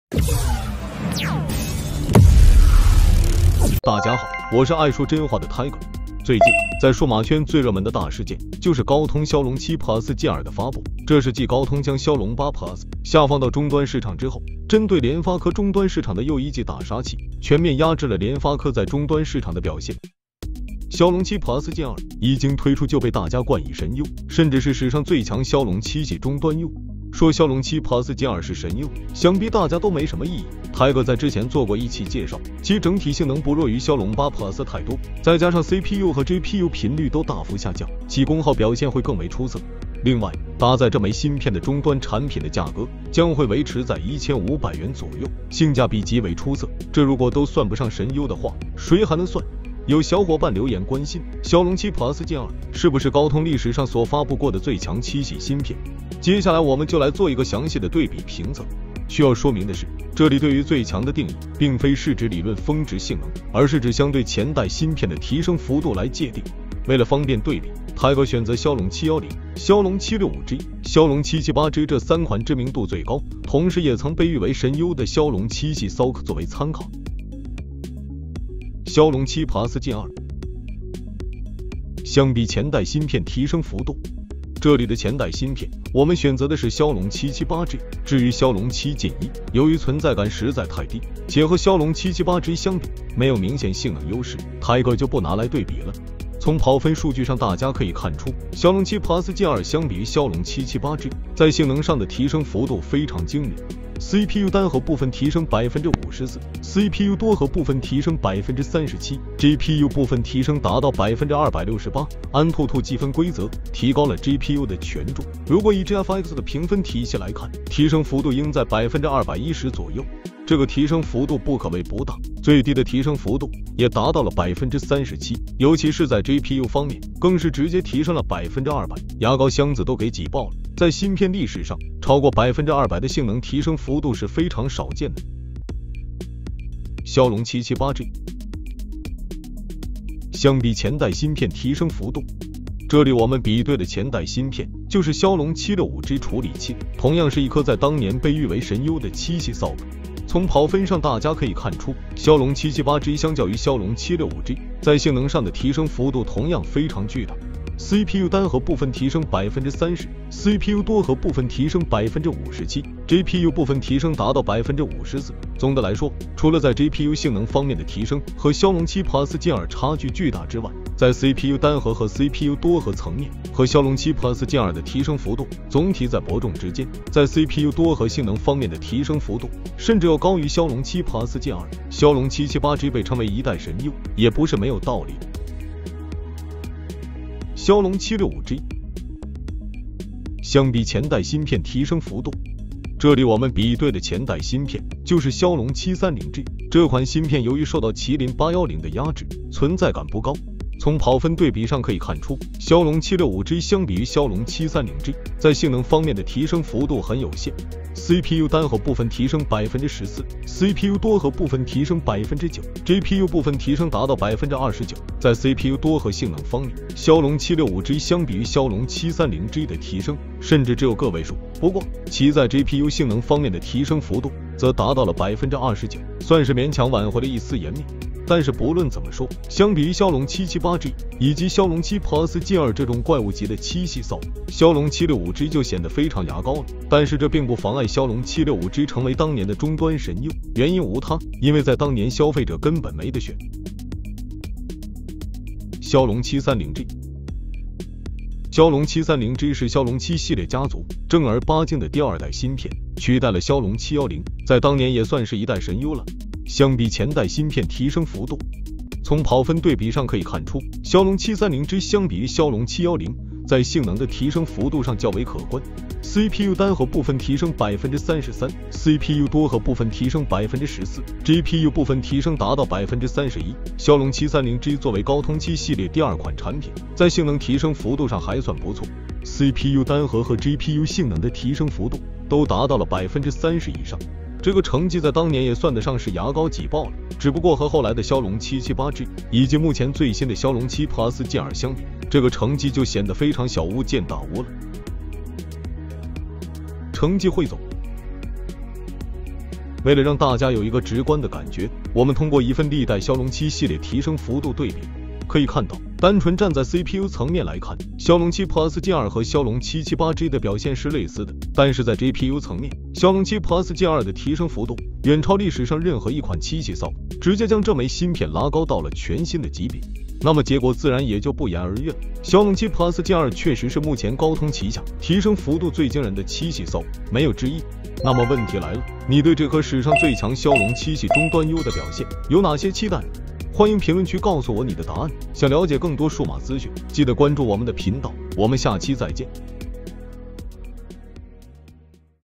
大家好，我是爱说真话的 Tiger。最近在数码圈最热门的大事件就是高通骁龙7 Plus Gen2 的发布。这是继高通将骁龙8 Plus 下放到终端市场之后，针对联发科终端市场的又一记打杀器，全面压制了联发科在终端市场的表现。骁龙7 Plus Gen2 一经推出就被大家冠以神优，甚至是史上最强骁龙7系终端优。说骁龙7 Plus Gen2 是神优，想必大家都没什么异议。Tiger 在之前做过一期介绍，其整体性能不弱于骁龙8 Plus 太多，再加上 CPU 和 GPU 频率都大幅下降，其功耗表现会更为出色。另外，搭载这枚芯片的终端产品的价格将会维持在1500元左右，性价比极为出色。这如果都算不上神优的话，谁还能算？有小伙伴留言关心，骁龙7 Plus Gen2 是不是高通历史上所发布过的最强7系芯片？接下来我们就来做一个详细的对比评测。需要说明的是，这里对于最强的定义，并非是指理论峰值性能，而是指相对前代芯片的提升幅度来界定。为了方便对比，Tiger选择骁龙710、骁龙765G、骁龙778G 这3款知名度最高，同时也曾被誉为神优的骁龙7系 SoC 作为参考。骁龙7 Plus Gen2 相比前代芯片提升幅度，这里的前代芯片我们选择的是骁龙778G，至于骁龙7 Gen1，由于存在感实在太低，且和骁龙778G 相比没有明显性能优势，Tiger 就不拿来对比了。从跑分数据上大家可以看出，骁龙7 Plus Gen2 相比于骁龙778G 在性能上的提升幅度非常惊人。CPU 单核部分提升 54%， CPU 多核部分提升 37%， GPU 部分提升达到 268%。 AnTuTu 计分规则提高了 GPU 的权重，如果以 GFX 的评分体系来看，提升幅度应在 210% 左右。这个提升幅度不可谓不大，最低的提升幅度也达到了 37%， 尤其是在 GPU 方面更是直接提升了 200%， 牙膏箱子都给挤爆了。在芯片历史上，超过 200% 的性能提升幅度是非常少见的。骁龙778G 相比前代芯片提升幅度，这里我们比对的前代芯片就是骁龙765G 处理器，同样是一颗在当年被誉为神优的7系 SoC。从跑分上大家可以看出，骁龙778G 相较于骁龙765G 在性能上的提升幅度同样非常巨大。CPU 单核部分提升 30%， CPU 多核部分提升 57%， GPU 部分提升达到 54%。 总的来说，除了在 GPU 性能方面的提升和骁龙7 Plus Gen2 差距巨大之外，在 CPU 单核和 CPU 多核层面和骁龙7 Plus Gen2 的提升幅度总体在伯仲之间。在 CPU 多核性能方面的提升幅度甚至要高于骁龙7 Plus Gen2。 骁龙778G 被称为一代神优也不是没有道理的。骁龙765G 相比前代芯片提升幅度，这里我们比对的前代芯片就是骁龙730G。 这款芯片由于受到麒麟810的压制，存在感不高。从跑分对比上可以看出，骁龙765G 相比于骁龙730G 在性能方面的提升幅度很有限。CPU 单核部分提升 14%， CPU 多核部分提升 9%， GPU 部分提升达到 29%。 在 CPU 多核性能方面，骁龙765G 相比于骁龙730G 的提升甚至只有个位数，不过其在 GPU 性能方面的提升幅度则达到了 29%， 算是勉强挽回了一丝颜面。但是不论怎么说，相比于骁龙778G 以及骁龙7 Plus Gen2 这种怪物级的7系 SoC， 骁龙765G 就显得非常牙膏了。但是这并不妨碍骁龙765G 成为当年的终端神优，原因无他，因为在当年消费者根本没得选。骁龙730G， 骁龙730G 是骁龙7系列家族正儿八经的第二代芯片，取代了骁龙710，在当年也算是一代神优了。相比前代芯片提升幅度，从跑分对比上可以看出，骁龙730G 相比于骁龙710在性能的提升幅度上较为可观。CPU 单核部分提升 33%， CPU 多核部分提升 14%， GPU 部分提升达到 31%。 骁龙730G 作为高通7系列第二款产品，在性能提升幅度上还算不错， CPU 单核和 GPU 性能的提升幅度都达到了 30% 以上。这个成绩在当年也算得上是牙膏挤爆了，只不过和后来的骁龙778G 以及目前最新的骁龙7 Plus Gen2 相比，这个成绩就显得非常小巫见大巫了。成绩汇总， 为了让大家有一个直观的感觉，我们通过一份历代骁龙7系列提升幅度对比，可以看到，单纯站在 CPU 层面来看，骁龙7 Plus G2 和骁龙778G 的表现是类似的，但是在 GPU 层面，骁龙7 Plus G2 的提升幅度远超历史上任何一款7系骚，直接将这枚芯片拉高到了全新的级别。那么结果自然也就不言而喻了，骁龙7 Plus G2 确实是目前高通旗下提升幅度最惊人的7系骚，没有之一。那么问题来了，你对这颗史上最强骁龙7系终端 U 的表现有哪些期待？欢迎评论区告诉我你的答案。想了解更多数码资讯，记得关注我们的频道，我们下期再见。